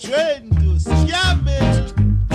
train to Scaville.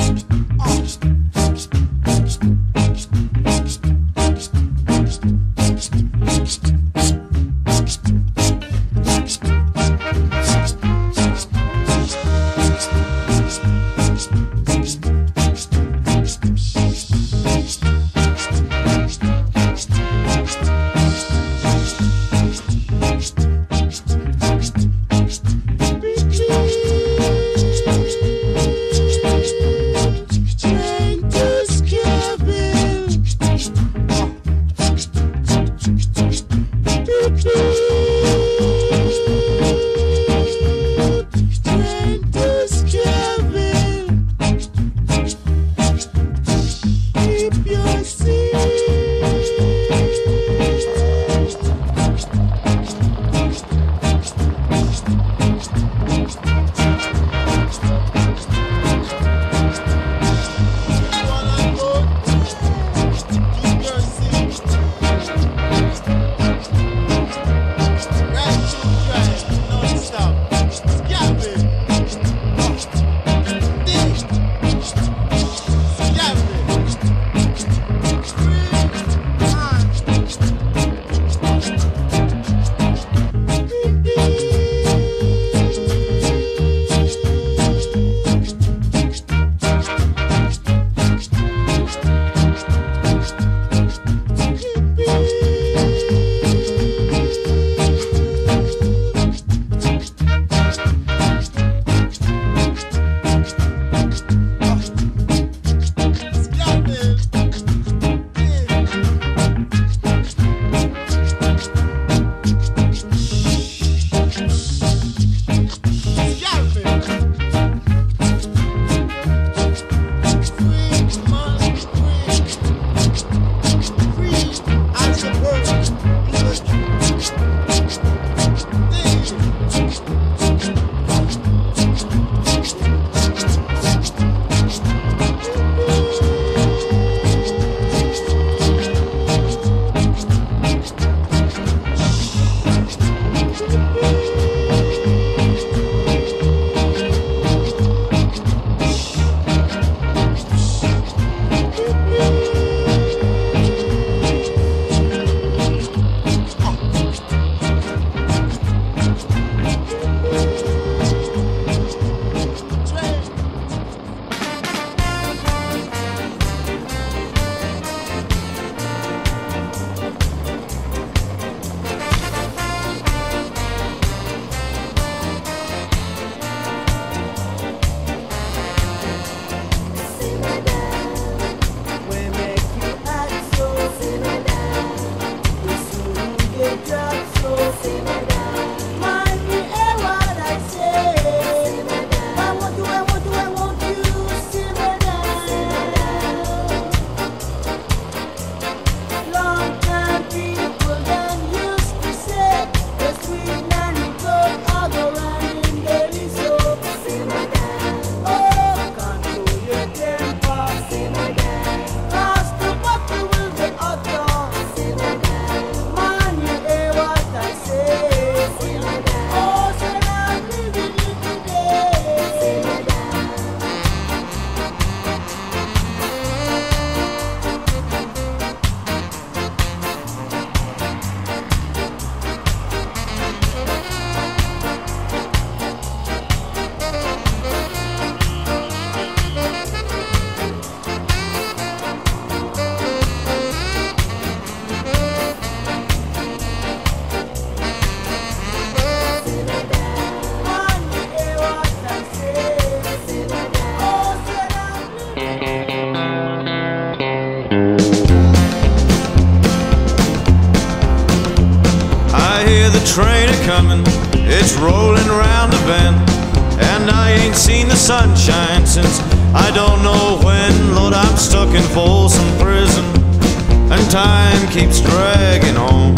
train a-comin', it's rolling round the bend, and I ain't seen the sunshine since I don't know when. Lord, I'm stuck in Folsom Prison, and time keeps dragging on.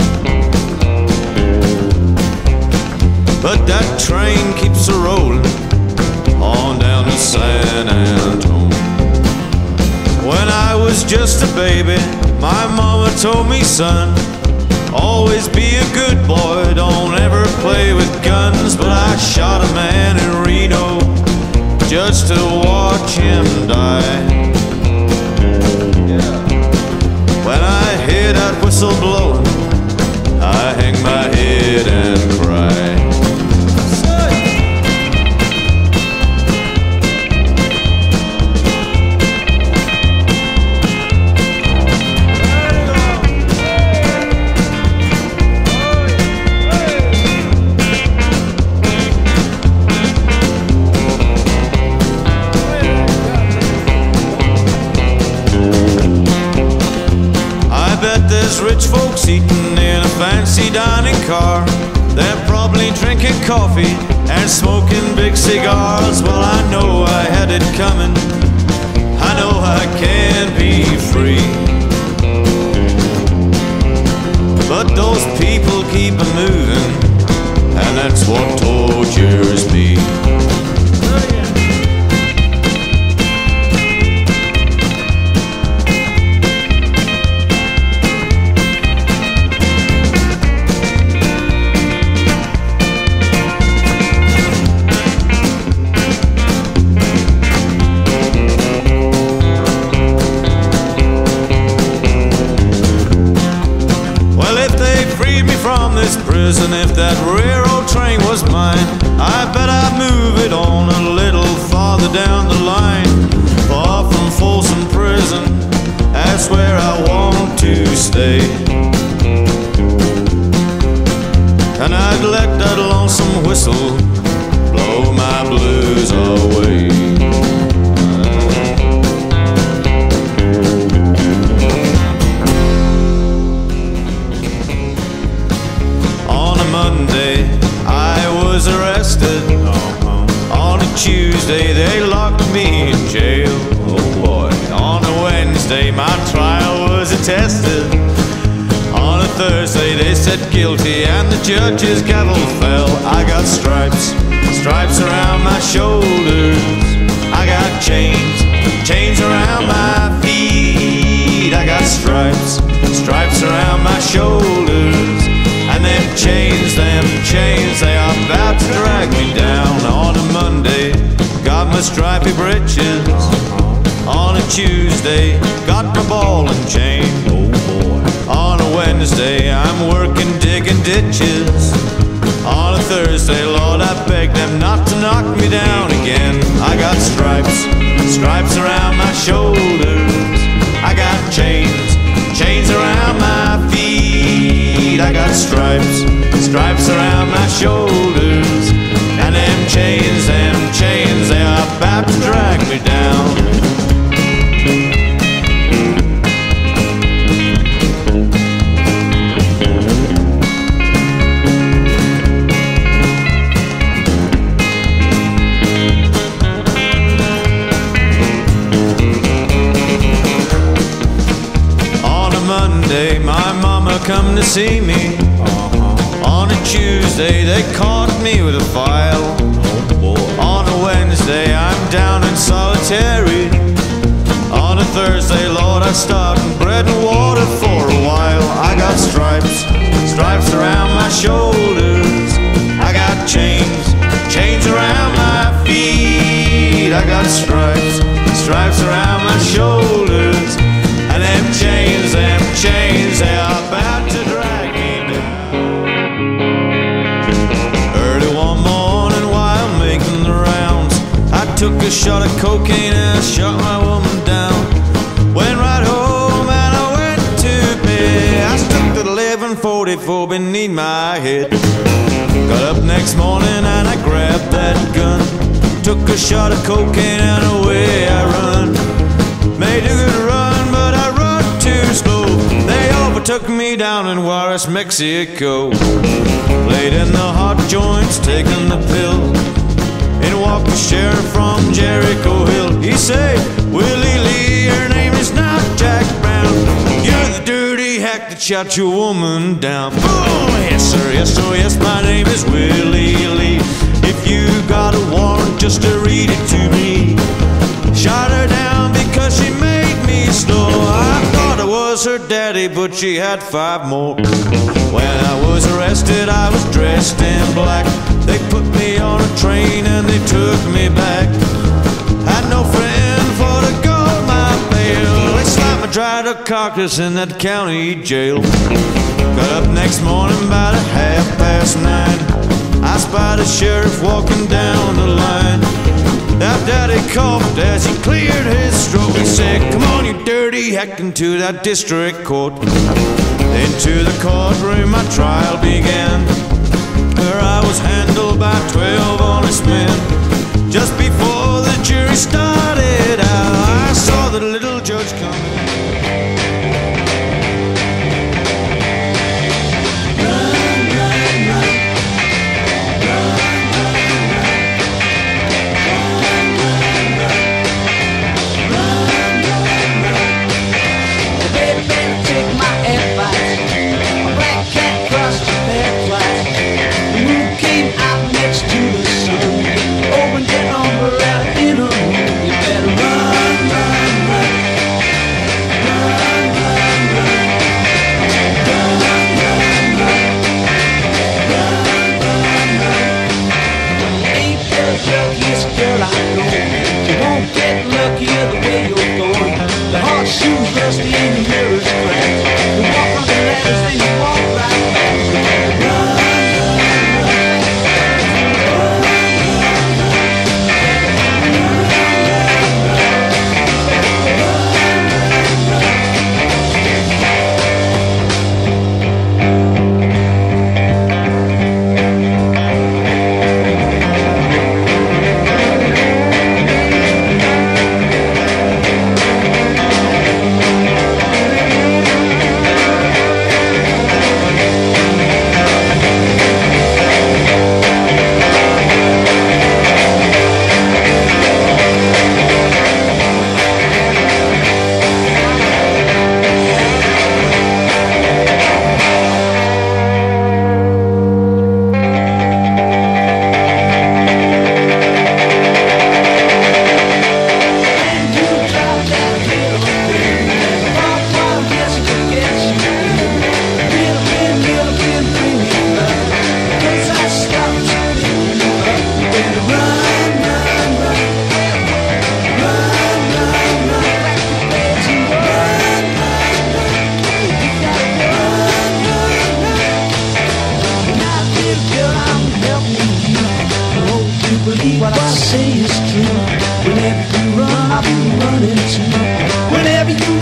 But that train keeps a-rollin' on down to San Antone. When I was just a baby, my mama told me, son, always be a good boy, don't ever play with guns. But I shot a man in Reno just to watch him die. When I hear that whistle blowing, I hang my head and cry. There's rich folks eating in a fancy dining car. They're probably drinking coffee and smoking big cigars. Well, I know I had it coming, I know I can't be free. But those people keep moving, and that's what tortures me. This prison, if that railroad train was mine, I bet I'd move it on a little farther down the line. Far from Folsom Prison, that's where I want to stay. And I'd let that lonesome whistle blow my blues away. Monday, I was arrested. On a Tuesday, they locked me in jail. Oh boy. On a Wednesday, my trial was attested. On a Thursday, they said guilty, and the judge's gavel fell. I got stripes, stripes around my shoulders. I got chains, chains around my feet. I got stripes, stripes around my shoulders. And them chains, they are about to drag me down. On a Monday, got my stripy britches. On a Tuesday, got my ball and chain. Oh boy. On a Wednesday, I'm working digging ditches. On a Thursday, Lord, I beg them not to knock me down again. I got stripes, stripes around my shoulders. I got chains, chains around my feet. I got stripes, stripes around my shoulders. And them chains, they are about to drag me down. Monday, my mama come to see me. On a Tuesday, they caught me with a file. On a Wednesday, I'm down in solitary. On a Thursday, Lord, I stopped in bread and water for a while. I got stripes, stripes around my shoulders. I got chains, chains around my feet. I got stripes, stripes around my shoulders. And them chains, they are about to drag me down. Early one morning while making the rounds, I took a shot of cocaine and I shot my woman down. Went right home and I went to bed. I stuck the 1144 beneath my head. Got up next morning and I grabbed that gun. Took a shot of cocaine and away I run. Made a good run, but I run too slow. They overtook me down in Juarez, Mexico. Laid in the hot joints, taking the pill. In walked the sheriff from Jericho Hill. He said, Willie Lee, your name is not Jack Brown. You're the dirty hack that shot your woman down. Boom! Yes sir, yes sir, yes, my name is Willie Lee. If you got a warrant, just to read it to me. Shot her down because she made me snore. I thought I was her daddy, but she had 5 more. When I was arrested, I was dressed in black. They put me on a train and they took me back. a carcass in that county jail. Got up next morning about 9:30. I spied a sheriff walking down the line. That daddy coughed as he cleared his throat. He said, "Come on, you dirty hack, into that district court." Into the courtroom my trial began, where I was handled by 12 honest men. Just before the jury started out, I saw the little judge coming. What I say is true. Whenever you run, I'll be running too. Whenever you